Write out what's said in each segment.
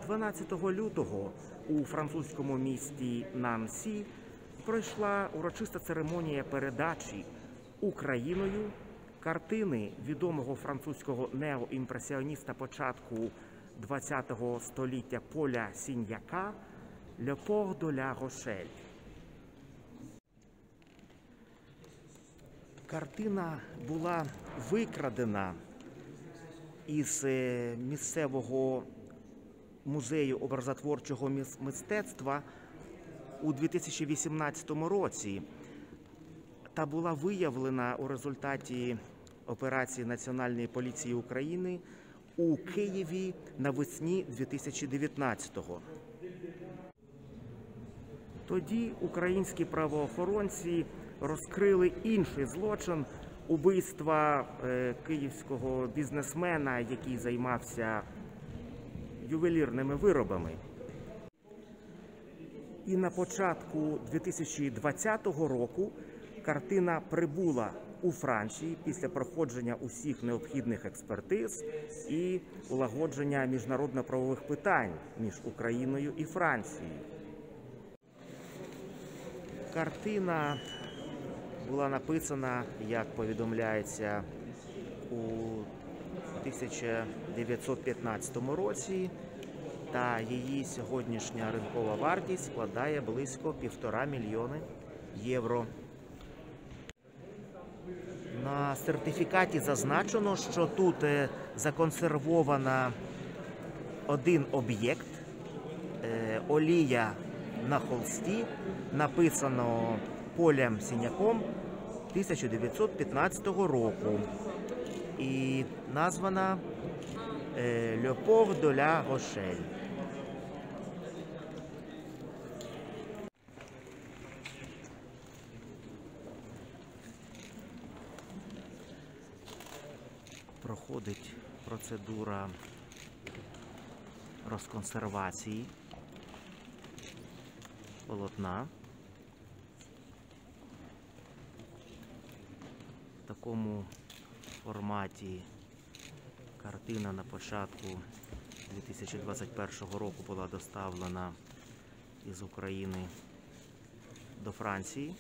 12 лютого у французькому місті Нансі пройшла урочиста церемонія передачі Україною картини відомого французького неоімпресіоніста початку ХХ століття Поля Сіньяка «Le port de la Rochelle». Картина була викрадена із місцевого музею образотворчого мистецтва у 2018 році та була виявлена у результаті операції Національної поліції України у Києві навесні 2019-го. Тоді українські правоохоронці розкрили інший злочин – убивства київського бізнесмена, який займався ювелірними виробами. І на початку 2020 року картина прибула у Францію після проходження усіх необхідних експертиз і улагодження міжнародно-правових питань між Україною і Францією. Картина була написана, як повідомляється, у 1915 році, та її сьогоднішня ринкова вартість складає близько 1,5 мільйони євро. На сертифікаті зазначено, що тут законсервовано один об'єкт, олія на холсті, написано Полем Сіньяком 1915 року і названа «Le port de la Rochelle». Проходить процедура розконсервації полотна. В такому форматі картина на початку 2021 року була доставлена із України до Франції.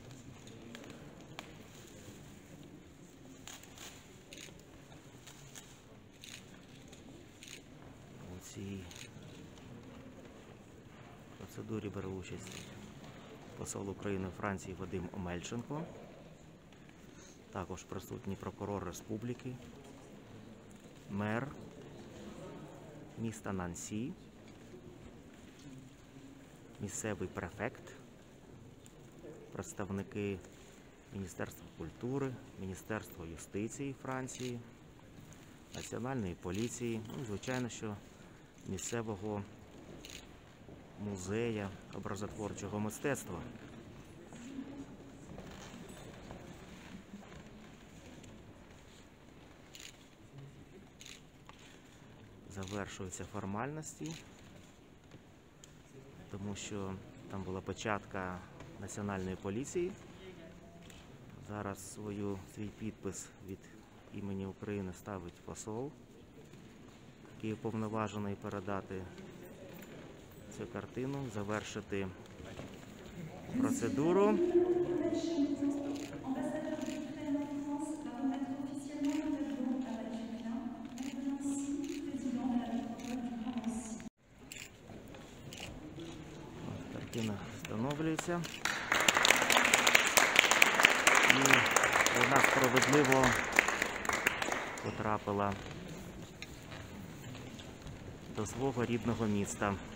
У цій процедурі бере участь посол України у Франції Вадим Омельченко. Також присутній прокурор республіки, мер міста Нансі, місцевий префект, представники Міністерства культури, Міністерства юстиції Франції, Національної поліції, ну і, звичайно, що місцевого музею образотворчого мистецтва. Завершуються формальності, тому що там була печатка Національної поліції. Зараз свій підпис від імені України ставить посол, який уповноважений передати цю картину, завершити процедуру. Картина встановлюється. І вона справедливо потрапила до свого рідного міста.